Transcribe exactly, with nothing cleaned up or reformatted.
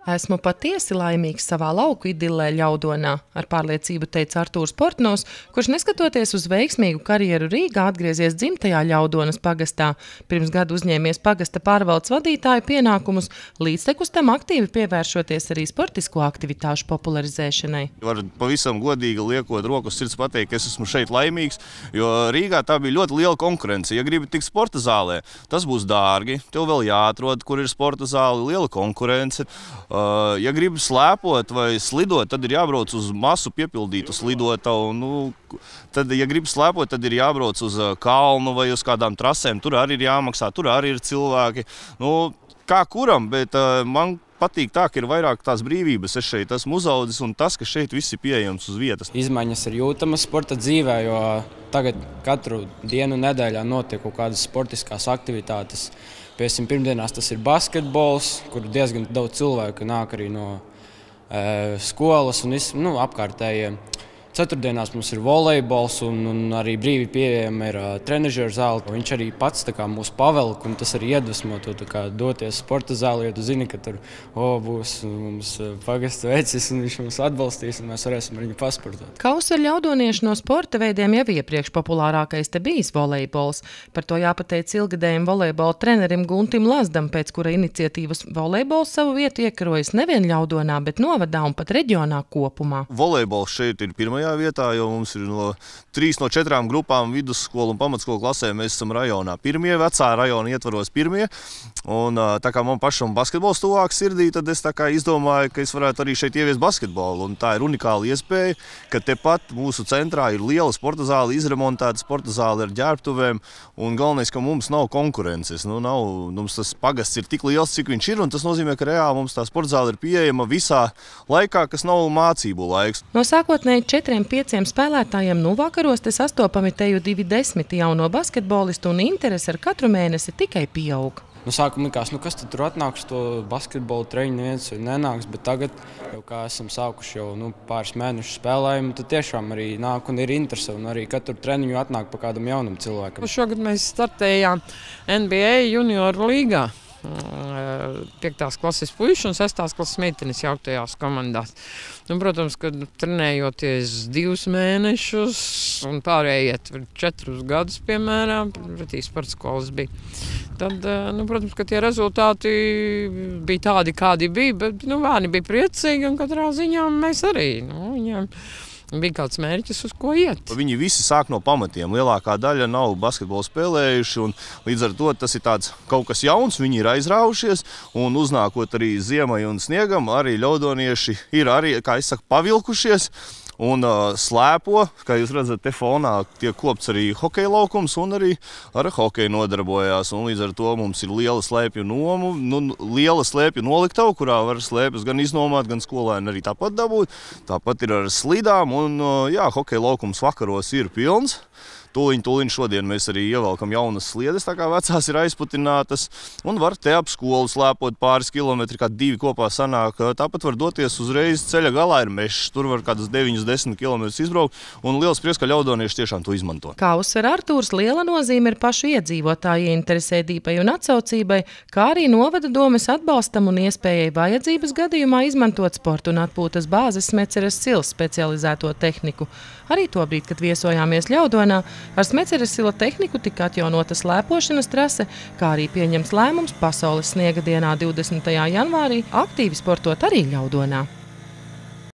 Esmu patiesi laimīgs savā lauku idillē Ļaudonā, ar pārliecību teica Artūrs Portnovs, kurš neskatoties uz veiksmīgu karjeru Rīgā atgriezies dzimtajā Ļaudonas pagastā. Pirms gadu uzņēmies pagasta pārvaldes vadītāju pienākumus, līdztekus tam aktīvi pievēršoties arī sportisko aktivitāšu popularizēšanai. Var pavisam godīgi liekot rokas sirds pateikt, ka es esmu šeit laimīgs, jo Rīgā tā bija ļoti liela konkurence. Ja gribi tikt sporta zālē, tas būs dārgi, tev vēl jāatrod, kur ir sporta zāle, liela konkurence. Uh, ja gribi slēpot vai slidot, tad ir jābrauc uz masu piepildītu slidotavu. Nu, tad, ja gribi slēpot, tad ir jābrauc uz kalnu vai uz kādām trasēm. Tur arī ir jāmaksā, tur arī ir cilvēki. Nu, kā kuram, bet uh, man patīk tā, ka ir vairāk tās brīvības. Es šeit esmu uzaudzis un tas, ka šeit viss ir pieejams uz vietas. Izmaiņas ir jūtamas sporta dzīvē, jo tagad katru dienu nedēļā notiek kaut kādas sportiskās aktivitātes. Piesim, pirmdienās tas ir basketbols, kur diezgan daudz cilvēku nāk arī no e, skolas un vis, nu, apkārtējiem. Ceturtdienās mums ir volejbols un, un arī brīvi pieejama ir uh, trenažera zāle. Viņš arī pats tā kā mūs pavelk un tas arī iedvesmo to tā kā doties sporta zāli, jo tu zini, ka tur o, būs mums pagasta vecis un viņš mums atbalstīs un mēs varēsim ar viņu pasportot. Kausa ļaudonieši no sporta veidiem jau iepriekš populārākais te bijis volejbols. Par to jāpateic ilgadējiem volejbola trenerim Guntim Lazdam, pēc kura iniciatīvas volejbols savu vietu iekarojas nevien Ļaudonā, bet novadā un pat reģionā kopumā. Volejbols šeit ir pirmajā vietā, jo mums ir no trīs no četrām grupām vidusskolu un pamatskolu klasē mēs esam rajonā pirmie, vecā rajona ietvaros pirmie. Un tā kā man pašam basketbols tuvāk sirdī, tad es tā kā izdomāju, ka es varētu arī šeit ieviest basketbolu. Un tā ir unikāla iespēja, ka tepat mūsu centrā ir liela sporta zāle, izremontēta sporta zāle ar ģērbtuvēm. Un galvenais, ka mums nav konkurences. Nu, nav, mums tas pagasts ir tik liels, cik viņš ir, un tas nozīmē, ka reāli mums tā sporta zāle ir pieejama visā laikā, kas nav mācību laiks. No sākotnēji četriem pieciem spēlētājiem nu vakaros te sastopami teju divi desmiti jauno basketbolistu un interesi ar katru mēnesi tikai pieaug. Nu, sākumā likās, nu kas tad tur atnāks to basketbolu treņu, neviens nenāks, bet tagad, jau kā esam sākuši jau nu, pāris mēnešu spēlējumu, tad tiešām arī nāk un ir interese un arī katru treniņu atnāk pa kādam jaunam cilvēkam. Šogad mēs startējām N B A junioru līgā. Piektās klases puiši un sestās klases meitenes jauktajās komandās. Nu, protams, kad trenējoties divus mēnešus un pārējiet četrus gadus, piemēram, pretī sporta skolas bija, tad, nu, protams, ka tie rezultāti bija tādi, kādi bija, bet, nu, bērni bija priecīgi un katrā ziņā mēs arī, nu, viņiem bija kāds mērķis, uz ko iet. Viņi visi sāk no pamatiem. Lielākā daļa nav basketbolu spēlējuši, un līdz ar to tas ir tāds kaut kas jauns, viņi ir aizrāvušies, un uznākot arī ziemai un sniegam, arī ļaudonieši ir arī, kā es saku, pavilkušies. Un uh, slēpo, kā jūs redzat, te fonā tiek kopts arī hokeja laukums un arī ar hokeju nodarbojās. Un līdz ar to mums ir liela slēpju nomu, nu, liela slēpju noliktava, kurā var slēpjas gan iznomāt, gan skolēni arī tāpat dabūt. Tāpat ir ar slidām un, uh, jā, hokeja laukums vakaros ir pilns. Tūliņ, tūliņ šodien mēs arī ievelkam jaunas sliedes, tā kā vecās ir aizputinātas, un var te ap skolu slēpot pāris kilometri, kā divi kopā sanāk. Tāpat var doties uzreiz ceļa galā ir mešs, tur var kādas deviņas desmit kilometrus izbraukt, un liels prieks, ka ļaudonieši tiešām to izmanto. Kā uzsver Artūrs, liela nozīme ir pašu iedzīvotāju interesētībai un atsaucībai, kā arī novada domes atbalstam un iespējai vajadzības gadījumā izmantot sportu un atpūtas bāzes Smeceres silas specializēto tehniku. Arī tobrīd, kad viesojāmies Ļaudonā, ar Smeceres sila tehniku tika atjaunota slēpošanas trase, kā arī pieņemts lēmums pasaules sniega dienā divdesmitajā janvārī aktīvi sportot arī Ļaudonā.